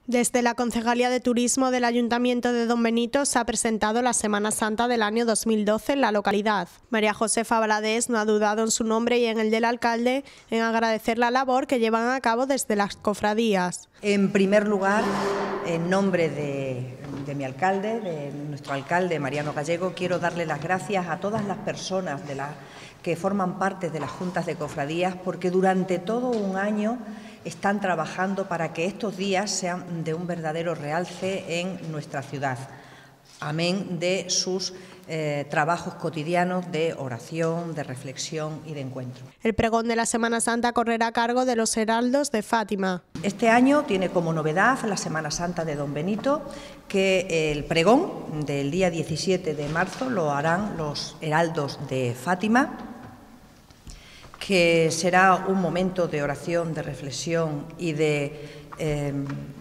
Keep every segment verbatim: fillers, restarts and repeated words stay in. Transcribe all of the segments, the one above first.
Desde la Concejalía de Turismo del Ayuntamiento de Don Benito se ha presentado la Semana Santa del año dos mil doce en la localidad. María Josefa Valadez no ha dudado en su nombre y en el del alcalde en agradecer la labor que llevan a cabo desde las cofradías. En primer lugar, en nombre de, de mi alcalde, de nuestro alcalde Mariano Gallego, quiero darle las gracias a todas las personas de la, que forman parte de las juntas de cofradías, porque durante todo un año están trabajando para que estos días sean de un verdadero realce en nuestra ciudad, amén de sus eh, trabajos cotidianos de oración, de reflexión y de encuentro. El pregón de la Semana Santa correrá a cargo de los heraldos de Fátima. Este año tiene como novedad la Semana Santa de Don Benito, que el pregón del día diecisiete de marzo lo harán los heraldos de Fátima, que será un momento de oración, de reflexión y de eh,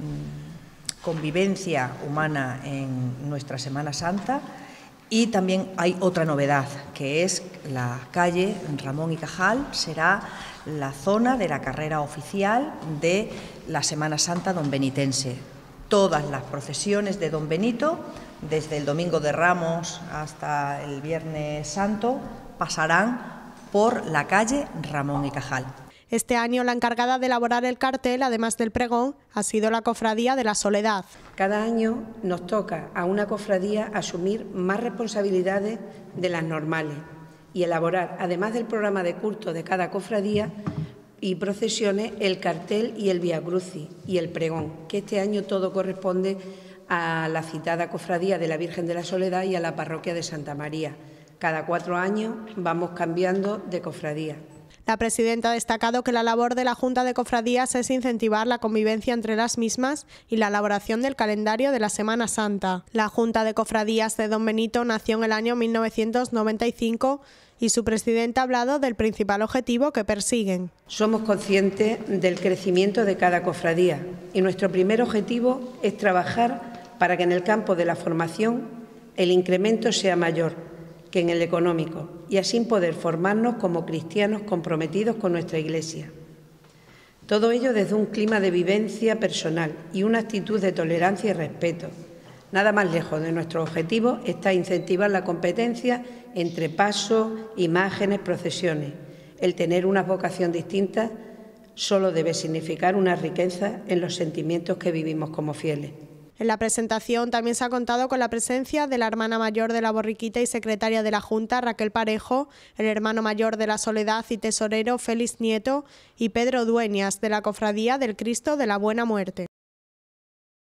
convivencia humana en nuestra Semana Santa. Y también hay otra novedad, que es la calle Ramón y Cajal, será la zona de la carrera oficial de la Semana Santa donbenitense. Todas las procesiones de Don Benito, desde el Domingo de Ramos hasta el Viernes Santo, pasarán por la calle Ramón y Cajal. Este año la encargada de elaborar el cartel, además del pregón, ha sido la Cofradía de la Soledad. Cada año nos toca a una cofradía asumir más responsabilidades de las normales y elaborar, además del programa de culto de cada cofradía y procesiones, el cartel y el Vía Crucis y el pregón, que este año todo corresponde a la citada Cofradía de la Virgen de la Soledad y a la Parroquia de Santa María. Cada cuatro años vamos cambiando de cofradía. La presidenta ha destacado que la labor de la Junta de Cofradías es incentivar la convivencia entre las mismas y la elaboración del calendario de la Semana Santa. La Junta de Cofradías de Don Benito nació en el año mil novecientos noventa y cinco y su presidenta ha hablado del principal objetivo que persiguen. Somos conscientes del crecimiento de cada cofradía y nuestro primer objetivo es trabajar para que en el campo de la formación el incremento sea mayor que en el económico, y así poder formarnos como cristianos comprometidos con nuestra Iglesia. Todo ello desde un clima de vivencia personal y una actitud de tolerancia y respeto. Nada más lejos de nuestro objetivo está incentivar la competencia entre pasos, imágenes, procesiones. El tener una vocación distinta solo debe significar una riqueza en los sentimientos que vivimos como fieles. En la presentación también se ha contado con la presencia de la hermana mayor de la Borriquita y secretaria de la Junta, Raquel Parejo, el hermano mayor de la Soledad y tesorero, Félix Nieto, y Pedro Dueñas, de la Cofradía del Cristo de la Buena Muerte.